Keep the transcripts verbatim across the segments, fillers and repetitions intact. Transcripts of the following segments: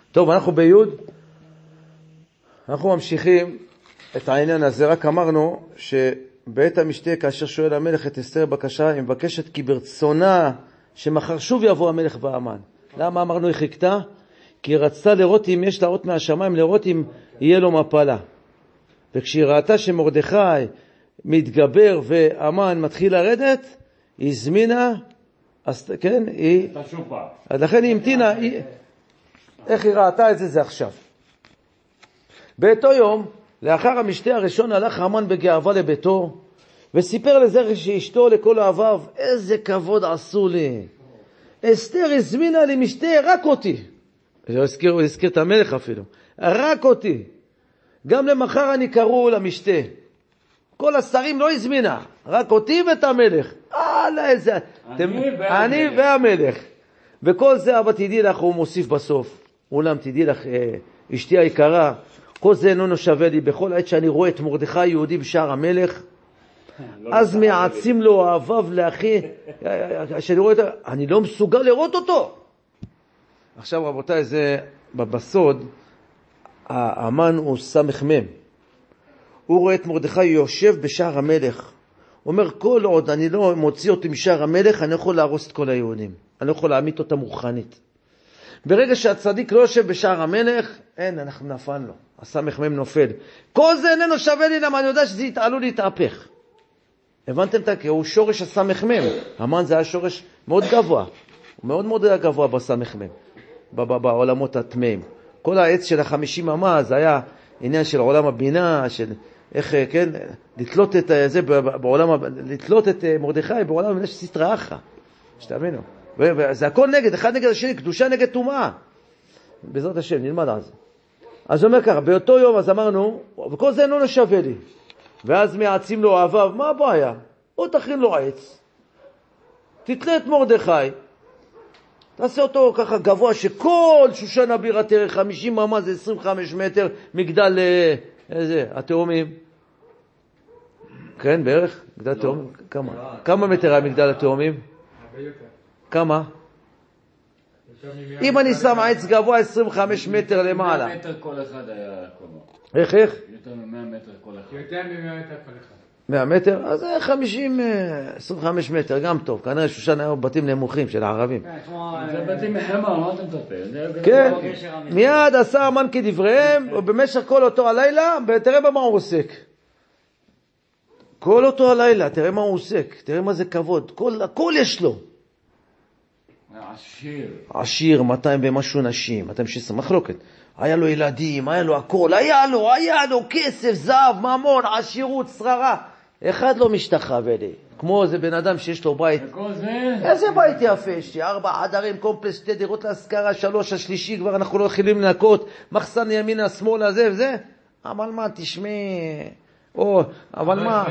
טוב, אנחנו ביוד. אנחנו ממשיכים את העניין הזה. רק אמרנו שבעת המשתה, כאשר שואל המלך את אסתר בקשה, היא מבקשת כי ברצונה שמחר שוב יבוא המלך והמן. למה אמרנו היא חיכתה? כי היא רצתה לראות אם יש לה אות מהשמיים, לראות אם יהיה לו מפלה. וכשהיא ראתה שמרדכי מתגבר והמן מתחיל לרדת, היא הזמינה, אז, כן, היא... אז לכן היא המתינה, היא... איך היא ראתה את זה? זה עכשיו. באותו יום, לאחר המשתה הראשון, הלך המן בגאווה לביתו, וסיפר לזה שאשתו לכל אוהביו, איזה כבוד עשו לי. אסתר הזמינה לי משתה, רק אותי. הוא הזכיר, הוא הזכיר את המלך אפילו. רק אותי. גם למחר אני קראו למשתה. כל השרים לא הזמינה, רק אותי ואת המלך. אללה, איזה... אני, אתם... והמלך. אני והמלך. וכל זה, אבל תדעי לך, הוא מוסיף בסוף. אולם תדעי לך, אשתי היקרה, כל זה אינו שווה לי. בכל עת שאני רואה את מרדכי יהודי בשער המלך, אז מעצים לו אוהביו לאחי, שאני רואה אותו, אני לא מסוגל לראות אותו. עכשיו רבותיי, זה בסוד, האמן הוא סמך מם. הוא רואה את מרדכי יושב בשער המלך. הוא אומר, כל עוד אני לא מוציא אותי משער המלך, אני יכול להרוס את כל היהודים. אני לא יכול להעמיד אותם רוחנית. ברגע שהצדיק לא יושב בשער המלך, אין, אנחנו נפל לו. הסמך מם נופל. כל זה איננו שווה לי, למה אני יודע שזה עלול להתהפך. הבנתם את זה? כי הוא שורש הסמך מם. המן זה היה שורש מאוד גבוה. הוא מאוד מאוד גבוה בסמך מם. בעולמות התמאים. כל העץ של החמישים אמה, זה היה עניין של עולם הבינה, של איך, כן, לתלות את זה בעולם, לתלות את מרדכי בעולם הבינה של סטרא אחרא. שתבינו. וזה הכל נגד, אחד נגד השני, קדושה נגד טומאה. בעזרת השם, נלמד על זה. אז הוא אומר ככה, באותו יום אז אמרנו, וכל זה אינו שווה לי. ואז מעצים לו אוהביו, מה הבעיה? או תכין לו עץ. תתלה את מרדכי. תעשה אותו ככה גבוה, שכל שושן הבירה תראה חמישים אמה, זה עשרים וחמישה מטר, מגדל, איזה, התאומים. כן, בערך? מגדל התאומים? כמה? כמה מטר היה מגדל התאומים? כמה? אם אני שם עץ גבוה עשרים וחמישה מטר למעלה. מאה מטר כל אחד היה קומה. איך, איך? יותר מ-מאה מטר כל אחד. יותר מ-מאה מטר כל אחד. מאה מטר? אז זה חמישים, עשרים וחמישה מטר, גם טוב. כנראה שושן היו בתים נמוכים של הערבים. זה בתים מחמר, מה אתה מטפל? כן, מיד עשה המן כדבריהם, ובמשך כל אותו הלילה, ותראה במה הוא עוסק. כל אותו הלילה, תראה מה הוא עוסק, תראה מה זה כבוד, הכל יש לו. עשיר. עשיר, מאתיים ומשהו נשים, מאתיים ושש עשרה, מחלוקת. היה לו ילדים, היה לו הכל, היה לו, היה לו כסף, זהב, ממון, עשירות, שררה. אחד לא משתחווה לי. כמו זה בן אדם שיש לו בית. וכל זה? איזה בית יפה, יש לי ארבע חדרים, קומפלס, שתי דירות להשכרה, שלוש, השלישי, כבר אנחנו לא יכולים לנקות, מחסן ימין, השמאל, הזה וזה. אבל מה, תשמעי... או, אבל מה,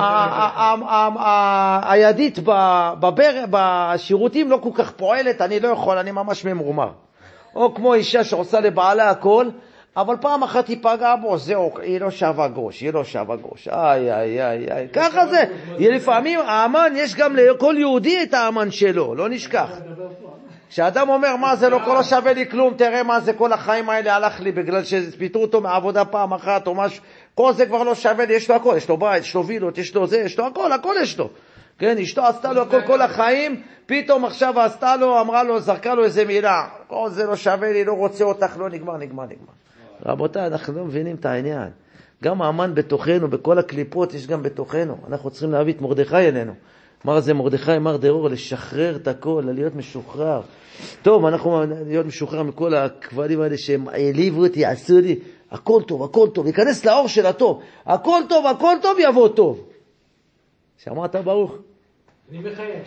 הידית בשירותים לא כל כך פועלת, אני לא יכול, אני ממש ממורמר. או כמו אישה שעושה לבעלה הכל, אבל פעם אחת היא פגעה בו, זהו, היא לא שווה גרוש, היא לא שווה גרוש, איי, איי, איי, איי, ככה זה. לפעמים האמן, יש גם לכל יהודי את האמן שלו, לא נשכח. כשאדם אומר, מה זה לא כל שווה לי כלום, תראה מה זה כל החיים האלה הלך לי, בגלל שפיתרו אותו מעבודה פעם אחת או משהו, כל זה כבר לא שווה לי, יש לו הכל, יש לו בית, יש לו וילות, יש לו זה, יש לו הכל, הכל יש לו. כן, אשתו עשתה לו הכל כל החיים, פתאום עכשיו עשתה לו, אמרה לו, זרקה לו איזה מילה, כל זה לא שווה לי, לא רוצה אותך, לא נגמר, נגמר, נגמר. רבותיי, אנחנו לא מבינים את העניין. גם האמן בתוכנו, בכל הקליפות יש גם בתוכנו. אנחנו צריכים להביא את מרדכי אלינו. אמר זה מרדכי, אמר דרור, לשחרר את הכל, להיות משוחרר. טוב, אנחנו להיות משוחרר מכל הכבדים האלה שהם העליבו אותי, עשו לי, הכל טוב, הכל טוב, ייכנס לאור של הטוב. הכל טוב, הכל טוב, יבוא טוב. שמעת ברוך? אני מחייב.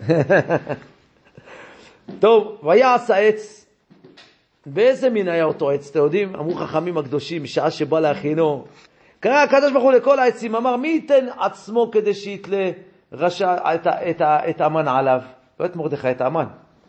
טוב, ויעש העץ. באיזה מין היה אותו עץ, אתם יודעים? אמרו חכמים הקדושים, בשעה שבא להכינו. קרא הקדוש ברוך הוא לכל העצים, אמר, מי ייתן עצמו כדי שיתלה רשע את, את, את המן עליו? לא את מרדכי, את המן.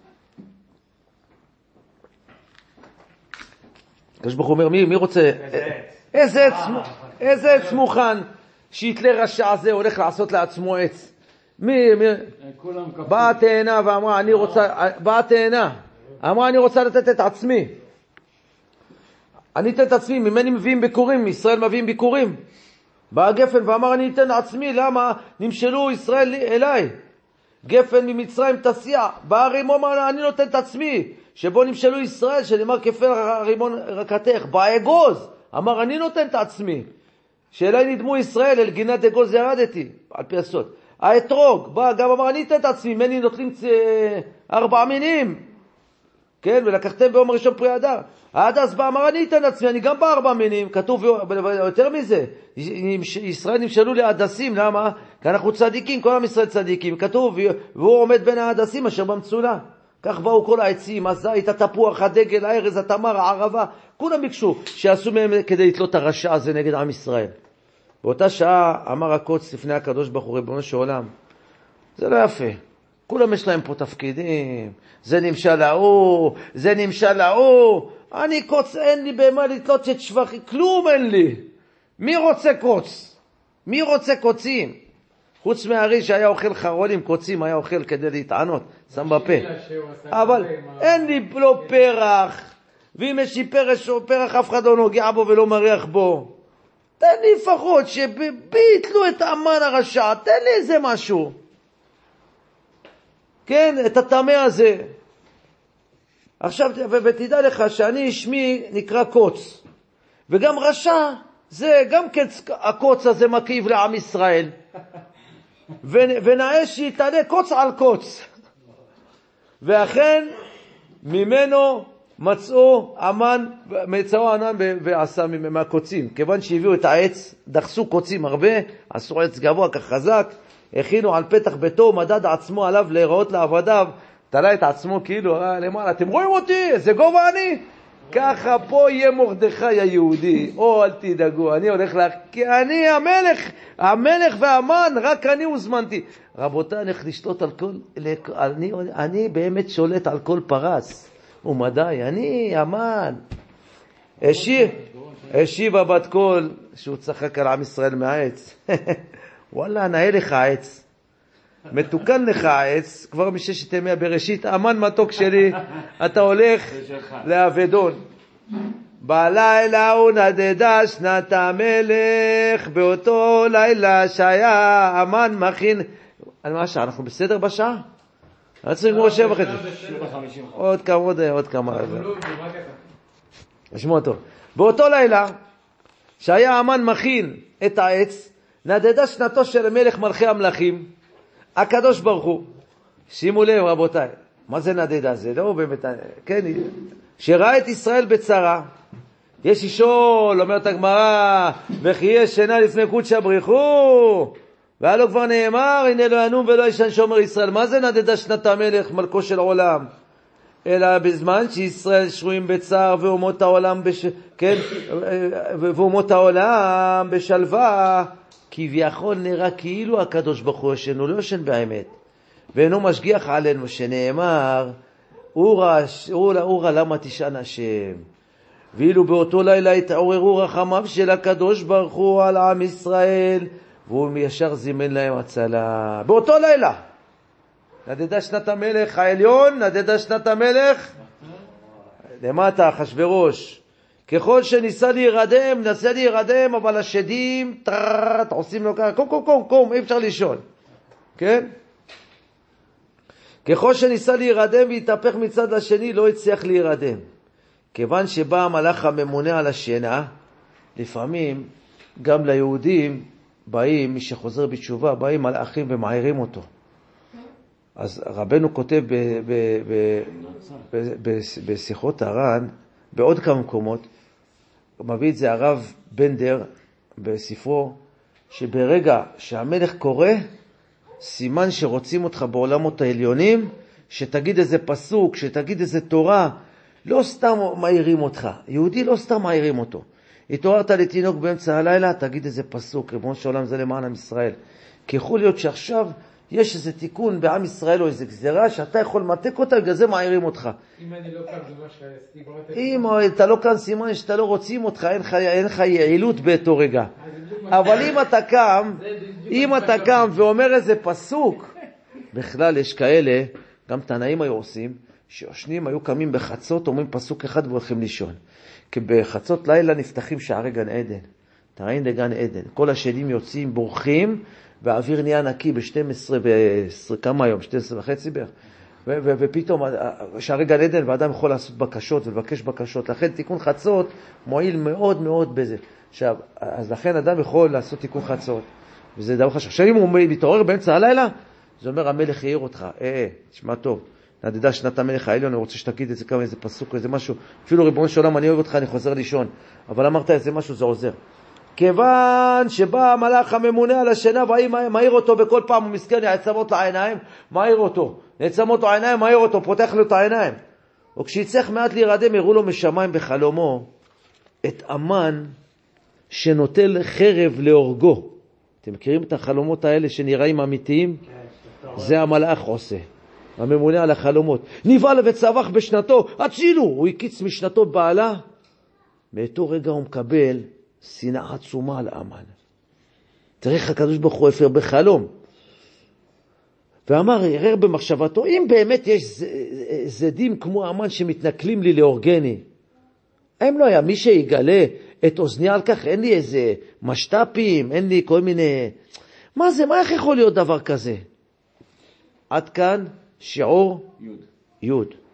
הקדוש ברוך הוא אומר, מי, מי רוצה? איזה עץ, איזה עץ מוכן שיתלה רשע הזה, הולך לעשות לעצמו עץ? מי, מי? באה תאנה ואמרה, אני רוצה, באה תאנה, אמרה, אני רוצה לתת את עצמי. אני אתן את עצמי, ממני מביאים ביקורים, ישראל מביאים ביקורים. בא גפן ואמר, אני אתן עצמי, למה? נמשלו ישראל אליי. גפן ממצרים תסיע, בא הרימון, אני נותן את עצמי, שבו נמשלו ישראל, שנאמר כפל הרימון רקתך. בא אגוז, אמר, אני נותן את עצמי, שאליי נדמו ישראל, אל גינת אגוז ירדתי, על פי הסוד. האתרוג, בא, גם אמר, אני אתן את עצמי, מני נוטלים ארבע מינים, כן, ולקחתם ביום ראשון פרי אדר. ההדס בא, אמר, אני אתן עצמי, אני גם בארבע מינים, כתוב יותר מזה, ישראל נמשלו להדסים, למה? כי אנחנו צדיקים, כל עם ישראל צדיקים, כתוב, והוא עומד בין ההדסים אשר במצולה. כך באו כל העצים, הזית, התפוח, הדגל, הארז, התמר, הערבה, כולם ביקשו שיעשו מהם כדי לתלות הרשע הזה נגד עם ישראל. באותה שעה אמר הקודש לפני הקדוש ברוך הוא, ריבונו של עולם, זה לא יפה. כולם יש להם פה תפקידים, זה נמשל להוא, זה נמשל להוא, אני קוץ, אין לי במה לתלות את שבחי, כלום אין לי. מי רוצה קוץ? מי רוצה קוצים? חוץ מהארי שהיה אוכל חרולים, קוצים היה אוכל כדי להתענות, שם בפה. אבל אין לי לא פרח, ואם יש לי פרח, פרח אף אחד לא נוגע בו ולא מריח בו. תן לי לפחות שביטלו את המן הרשע, תן לי איזה משהו. כן, את התמה הזה. עכשיו, ותדע לך שאני שמי נקרא קוץ. וגם רשע, זה גם כן הקוץ הזה מקיב לעם ישראל. ונאה שיתעלה קוץ על קוץ. ואכן, ממנו מצאו אמן, מצאו ענן ועשה מהקוצים. כיוון שהביאו את העץ, דחסו קוצים הרבה, עשו עץ גבוה כך חזק, הכינו על פתח ביתו, מדד עצמו עליו להיראות לעבדיו, תלה את עצמו כאילו, למעלה, אתם רואים אותי? איזה גובה אני? ככה פה יהיה מרדכי היהודי. או אל תדאגו, אני הולך לך, כי אני המלך, המלך והמן, רק אני הוזמנתי. רבותיי, אני הולך לשתות על כל, אני, אני באמת שולט על כל פרס. ומדי, אני המן. השיב, השיבה בת קול, שהוא צחק על עם ישראל מהעץ. וואלה, נאה לך העץ. מתוקן לך העץ, כבר מששת ימי הבראשית, אמן מתוק שלי, אתה הולך לאבדון. בלילה הוא נדדה שנת המלך, באותו לילה שהיה אמן מכין. אני מה השעה? אנחנו בסדר בשעה? אני צריך לגמור שבע וחצי. עוד כמה, עוד כמה. נשמע טוב. באותו לילה שהיה אמן מכין את העץ, נדדה שנתו של המלך מלכי המלכים, הקדוש ברוך הוא. שימו לב רבותיי, מה זה נדדה? זה לא באמת, כן, שראה את ישראל בצרה, יש אישול, אומרת הגמרא, וכי יש שינה לפני קודשא בריחו, והיה לו כבר נאמר, הנה לא ינום ולא ישן שומר ישראל. מה זה נדדה שנת המלך מלכו של עולם? אלא בזמן שישראל שרויים בצער ואומות העולם בש... כן, ואומות העולם בשלווה, כביכול נראה כאילו הקדוש ברוך הוא ישן, הוא לא ישן באמת, ואינו משגיח עלינו, שנאמר, אורה, אורה, אורה, למה תשען השם? ואילו באותו לילה התעוררו רחמיו של הקדוש ברוך הוא על עם ישראל, והוא ישר זימן להם הצלה. באותו לילה. נדדה שנת המלך העליון, נדדה שנת המלך למטה, אחשוורוש. ככל שניסה להירדם, נסה להירדם, אבל השדים, טרט, עושים לו ככה, קום, קום, קום, קום, אי אפשר לישון. כן? ככל שניסה להירדם והתהפך מצד לשני, לא הצליח להירדם. כיוון שבא המלאך הממונה על השינה, לפעמים גם ליהודים באים, מי שחוזר בתשובה, באים מלאכים ומעירים אותו. אז רבנו כותב ב, ב, ב, ב, ב, בשיחות הר"ן, בעוד כמה מקומות, הוא מביא את זה הרב בנדר בספרו, שברגע שהמלך קורא, סימן שרוצים אותך בעולמות העליונים, שתגיד איזה פסוק, שתגיד איזה תורה, לא סתם מעירים אותך. יהודי לא סתם מעירים אותו. התעוררת לתינוק באמצע הלילה, תגיד איזה פסוק, ריבונו של עולם זה למען עם ישראל. כי יכול להיות שעכשיו יש איזה תיקון בעם ישראל או איזה גזירה שאתה יכול למתק אותה, בגלל זה מעירים אותך. אם אני לא כאן, זה מה שסיגרת... אם אתה לא כאן, סימן שאתה לא רוצים אותך, אין לך, אין לך יעילות באותו רגע. אבל אם אתה קם, אם אתה קם ואומר איזה פסוק, בכלל יש כאלה, גם תנאים היו עושים, שיושנים היו קמים בחצות, אומרים פסוק אחד והולכים לישון. כי בחצות לילה נפתחים שערי גן עדן. תראין לגן עדן. כל השדים יוצאים, בורחים, והאוויר נהיה נקי ב-שתים עשרה, ב-עשרים, כמה היום? שתים עשרה וחצי בערך. ו- ו- ופתאום שערי גן עדן, ואדם יכול לעשות בקשות ולבקש בקשות. לכן תיקון חצות מועיל מאוד מאוד בזה. עכשיו, אז לכן אדם יכול לעשות תיקון חצות. וזה דבר חשוב. עכשיו אם הוא מתעורר באמצע הלילה, זה אומר המלך יעיר אותך. אה, אה, תשמע טוב. נדדה שנת המלך העליון, אני רוצה שתגיד את זה כמה, איזה פסוק, איזה משהו. אפילו ריבונו של עולם, אני אוהב אותך, אני חוזר לישון. אבל אמרת איזה משהו, זה עוזר. כיוון שבא המלאך הממונה על השינה, והיא מהיר אותו בכל פעם, הוא מסכן, יעצמות לעיניים, מהיר אותו. נעצמות לו העיניים, מהיר אותו, פותח לו את העיניים. וכשיצטרך מעט להירדם, הראו לו משמיים בחלומו את אמן שנוטל חרב להורגו. אתם מכירים את החלומות האלה שנראים אמיתיים? זה המלאך עושה. הממונה על החלומות. נבהל וצווח בשנתו, הצילו! הוא הקיץ משנתו בעלה. מאותו רגע הוא מקבל שנאה עצומה על אמן. תראה הקדוש ברוך הוא הפר בחלום. ואמר, הרהר במחשבתו, אם באמת יש זדים כמו אמן שמתנכלים לי להורגני, הם לא היה מי שיגלה את אוזני על כך, אין לי איזה משטפים, אין לי כל מיני... מה זה, מה איך יכול להיות דבר כזה? עד כאן שיעור יוד. יוד.